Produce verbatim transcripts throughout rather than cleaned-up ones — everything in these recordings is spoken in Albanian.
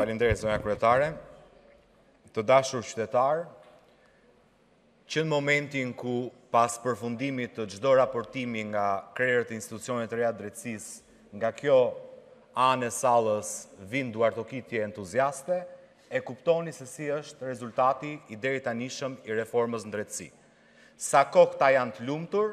Faleminderit zonja kryetare. Të dashur qytetar, që në momentin ku pas përfundimit të çdo raportimi nga krerët e institucioneve të reja të drejtësisë, nga kjo anë e sallës vijnë duartokitje entuziaste, e kuptoni se si është rezultati i deri tanishëm i reformës në drejtësi. Sa kohë këta janë të lumtur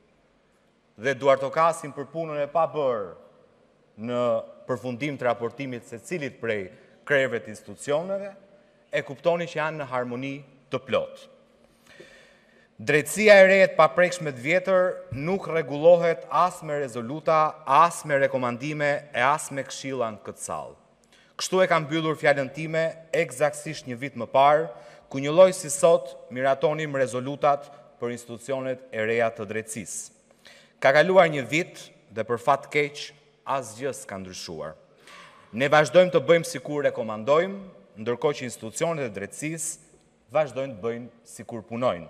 dhe duartokasin për punën e pa bërë në përfundim të raportimit se cilit prej krerëve të institucioneve, e kuptoni që janë në harmoni të plotë. Drejtësia e re e paprekshme të vjetër nuk rregullohet as me rezoluta, as me rekomandime e as me këshilla në këtë sallë. Kështu e kam mbyllur fjalën time eksaktësisht një vit më parë, ku një lloj si sot miratonim rezolutat për institucionet e reja të drejtësisë. Ka kaluar një vit dhe për fat keq asgjë s'ka ndryshuar. Ne vazhdojmë të bëjmë sikur rekomandojmë, ndërkohë që institucionet e drejtësisë vazhdojnë të bëjnë sikur punojnë.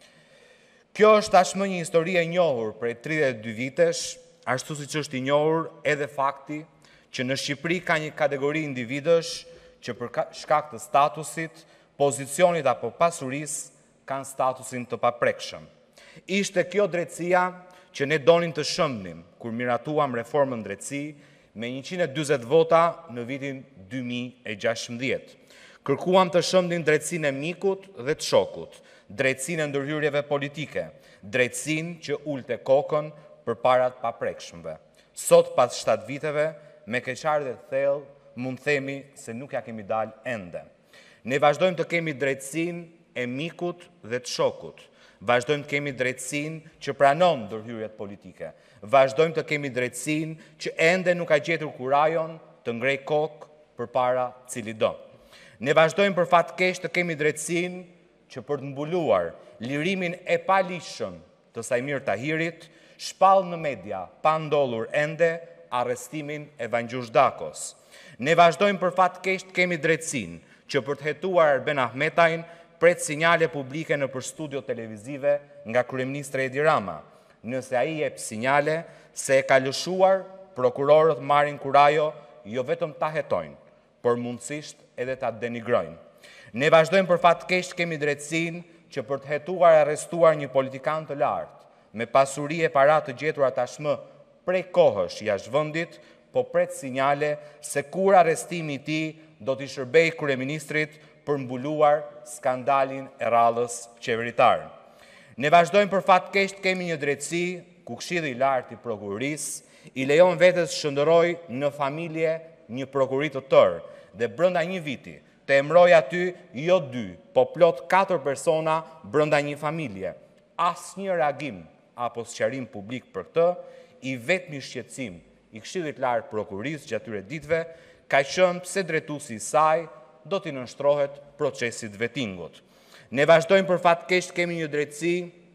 Kjo është tashmë një histori e njohur prej tridhjetë e dy vitesh, ashtu siç është i njohur edhe fakti që në Shqipëri ka një kategori individësh që për shkak të statusit, pozicionit apo pasurisë kanë statusin të paprekshëm. Ishte kjo drejtësia që ne donin të shëmbnim kur miratuam reformën drejtësi me njëqind e dyzet vota në vitin dy mijë e gjashtëmbëdhjetë. Kërkuam të shëmbnim drejtësinë e mikut dhe të shokut, drejtësinë e ndërhyrjeve politike, drejtësinë që ulte kokën për parat paprekshmëve. Sot, pas shtatë viteve, me keqardhje të thellë, mund themi se nuk ja kemi dalë ende. Ne vazhdojmë të kemi drejtësinë e mikut dhe të shokut. Vazhdojmë të kemi drejtësinë që pranon ndërhyrjet politike. Vazhdojmë të kemi drejtësinë që ende nuk ka gjetur kurajon të ngrej kokë përpara cili do. Ne vazhdojmë për fat keq të kemi drejtësinë që për të mbuluar lirimin e palishëm të Sajmir Tahirit, shpall në media pa ndollur ende arrestimin e Vangjush Dakos. Ne vazhdojmë për fat keq të kemi drejtësinë që për të hetuar Arben Ahmetajn pret sinjale publike në për studio televizive nga kryeministri Edi Rama, nëse ai jep sinjale se e ka lëshuar, prokurorët marrin kurajo jo vetëm ta hetojnë, por mundësisht edhe ta denigrojnë. Ne vazhdojmë për fat keq kemi drejtësinë që për të hetuar e arrestuar një politikan të lartë, me pasuri e para të gjetura tashmë prej kohësh jashtë vendit, po pret sinjale se kur arrestimi i tij do t'i shërbej kryeministrit për mbuluar skandalin e rallës qeveritar. Ne vazhdojmë për fat keq të kemi një drejtësi ku Këshilli i Lartë i Prokurisë i lejon vetes shëndëroj në familje një prokurit të tërë dhe brenda një viti të emroj aty jo dy, po plot katër persona brenda një familje. Asnjë reagim apo sqarim publik për këtë, i vetmi shqetësim i Këshillit të Lartë Prokurisë gjatë këtyre ditëve ka qenë pse drejtuesi i saj do t'i nënshtrohet procesit vettingut. Ne vazhdojmë për fat keq kemi një drejtësi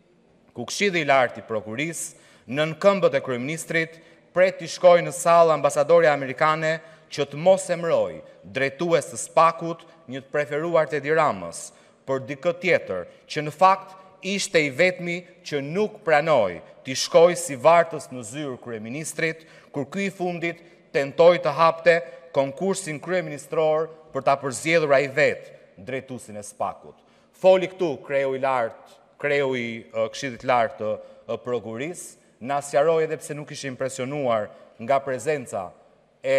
ku Këshilli i Lartë i Prokurisë nën këmbët e kryeministrit pret t'i shkojë në sallë ambasadore amerikane që të mos emroj drejtues të Spakut një të preferuar të Edi Ramës, për dikë tjetër që në fakt ishte i vetmi që nuk pranoi t'i shkojë si vartës në zyrë kryeministrit, kur ky i fundit tentoi të hapte konkursin kryeministror për ta përzgjedhur ai vetë drejtuesin e Spakut. Foli këtu kreu i lartë, kreu i uh, Këshillit të Lartë të Prokurisë, na sqaroi edhe pse nuk ishte impresionuar nga prezenca e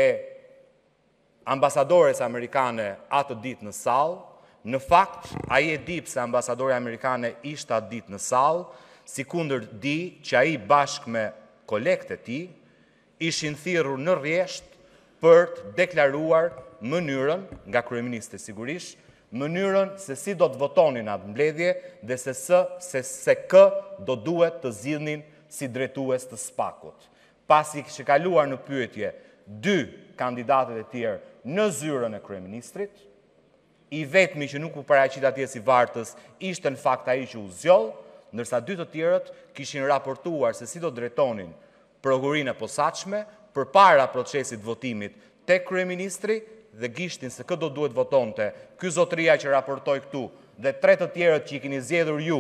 ambasadores amerikane atë ditë në sallë. Në fakt, ai e di pse ambasadore amerikane ishte atë ditë në sallë, sikundër di që ai bashkë me kolegët e tij ishin thirrur në rresht për të deklaruar mënyrën, nga kryeministri sigurisht, mënyrën se si do të votonin atë mbledhje dhe se, se, se, se kë do duhet të zgjidhnin si drejtues të Spakut. Pasi kishte kaluar në pyetje dy kandidatët e tjerë në zyrën e kryeministrit, i vetmi që nuk u paraqit atje si vartës ishte në fakt ai që u zgjoll, ndërsa dy të tjerët kishin raportuar se si do drejtonin prokurinë e posaçme përpara procesit votimit tek kryeministri dhe gishtin se kë do duhet votonte ky zotëria që raportoi këtu dhe tre të tjerët që i keni zgjedhur ju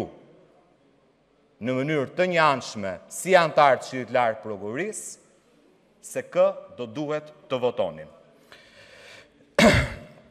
në mënyrë të njëanshme si antar të Këshillit të Lartë Prokurisë, se kë do duhet të votonin.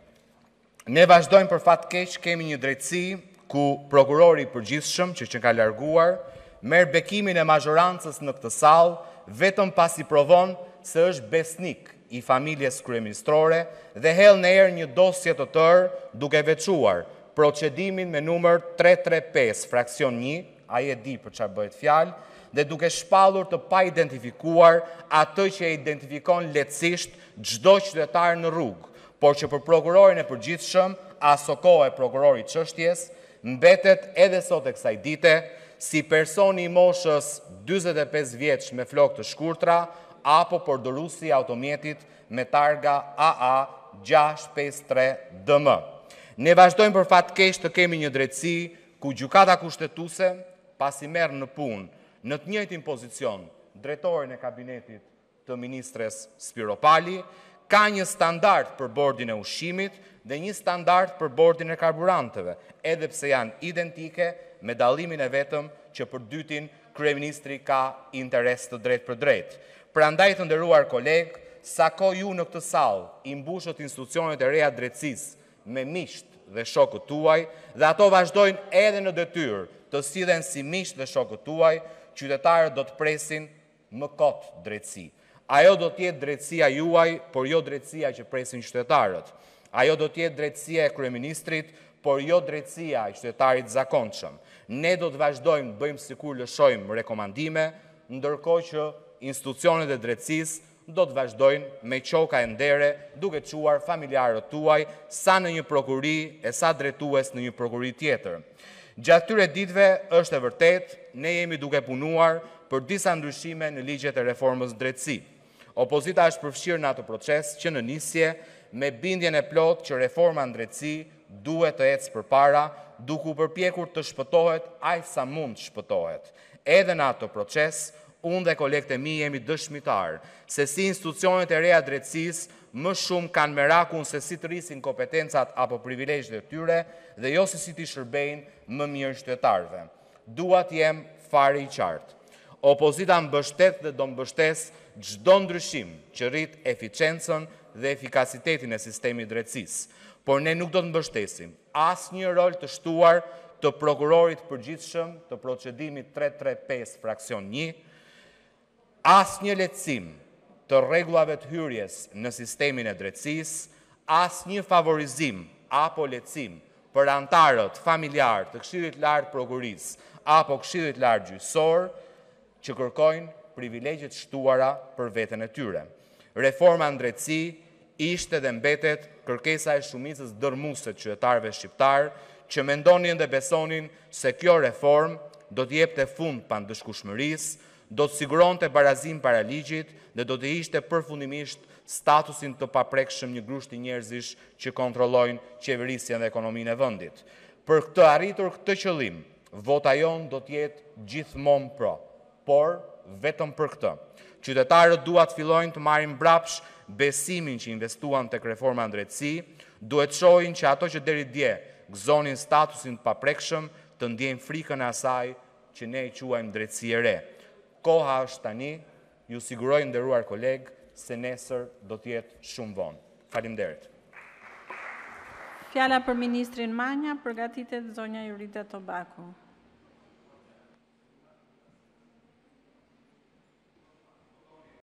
Ne vazhdojmë për fat keq, kemi një drejtësi ku prokurori i përgjithshëm që që ka larguar, merr bekimin e mazhorancës në këtë sallë, vetëm pasi provon se është besnik i familjes kryeministrore dhe hell në erë një dosje të tërë duke veçuar procedimin me numër tre tre pesë fraksion një, ai e di për çfarë bëhet fjalë, dhe duke shpallur të pa identifikuar atë që e identifikon lehtësisht çdo qytetar në rrugë, por që për prokurorin e përgjithshëm, aso kohë e prokurori i çështjes, mbetet edhe sot e kësaj dite si personi i moshës dyzet e pesë vjeç me flokë të shkurtra apo përdoruesi i automjetit me targa A A gjashtë pesë tre D M. Ne vazhdojmë për fat keq të kemi një drejtësi ku gjykata kushtetuese, pasi merr në punë në të njëjtin pozicion drejtorin e kabinetit të ministres Spiro Pali, ka një standard për bordin e ushqimit dhe një standard për bordin e karburanteve, edhe pse janë identike me dallimin e vetëm që për dytin kryeministri ka interes të drejt për drejt. Prandaj të nderuar kolegë, sa kohë ju në këtë sallë i mbushët institucionet e reja drejtësisë me miqt dhe shokët tuaj, dhe ato vazhdojnë edhe në detyrë të sillen si miqt dhe shokët tuaj, qytetarët do të presin më kot drejtësi. Ajo do të jetë drejtësia juaj, por jo drejtësia që presin qytetarët. Ajo do të jetë drejtësia e kryeministrit, por jo drejtësia e qytetarit zakonshëm. Ne do të vazhdojmë bëjmë sikur lëshojmë rekomandime, ndërkohë që institucionet e drejtësisë do të vazhdojnë me qoka e ndere duke quar familjarët tuaj sa në një prokuri e sa drejtues në një prokuri tjetër. Gjatë këtyre ditëve është e vërtet, ne jemi duke punuar për disa ndryshime në ligjet e reformës drejtësi. Opozita është përfshirë në atë proces që në nisje me bindjen e plot që reforma në drejtësi duhet të ecë përpara, duke u përpjekur të shpëtohet aq sa mund të shpëtohet. Edhe në atë proces, unë dhe kolegët e mi jemi dëshmitar se si institucionet e reja drejtësisë më shumë kanë merakun se si të rrisin kompetencat apo privilegjët e tyre dhe jo se si t'i shërbejnë më mirë qytetarëve. Dua të jem fare i qartë. Opozita mbështet dhe do mbështes çdo ndryshim që rrit eficiencën dhe efikasitetin e sistemit drejtësisë, por ne nuk do të mbështesim asnjë rol të shtuar të prokurorit përgjithshëm të procedimit tre tre pesë fraksion një, asnjë lehtësim të rregullave të hyrjes në sistemin e drejtësisë, asnjë favorizim apo lehtësim për antarët familjar të Këshillit Lart Prokurisë apo Këshillit Lart Gjyqësor që kërkojnë privilegjet shtuara për veten e tyre. Reforma në drejtësi ishte dhe mbetet kërkesa e shumicës dërmuese të qytetarëve shqiptar që mendonin dhe besonin se kjo reformë do të jepte fund pandëshkueshmërisë, do të siguronte barazim para ligjit dhe do të ishte përfundimisht statusin të paprekshëm një grushti njerëzish që kontrollojnë qeverisjen dhe ekonominë e vendit. Për këtë arritur këtë qëllim, vota jon do të jetë gjithmonë pro, por vetëm për këtë. Qytetarët duan të fillojnë të marrin mbrapsh besimin që investuan tek reforma në drejtësi, duhet shohin që ato që deri dje gëzonin statusin të paprekshëm të ndjejnë frikën e asaj që ne e quajmë drejtësi e re. Koha është tani, ju siguroj nderuar kolegë se nesër do të jetë shumë vonë. Faleminderit. Fjala për ministrin Manja, përgatitet zonja Jurita Tobaku.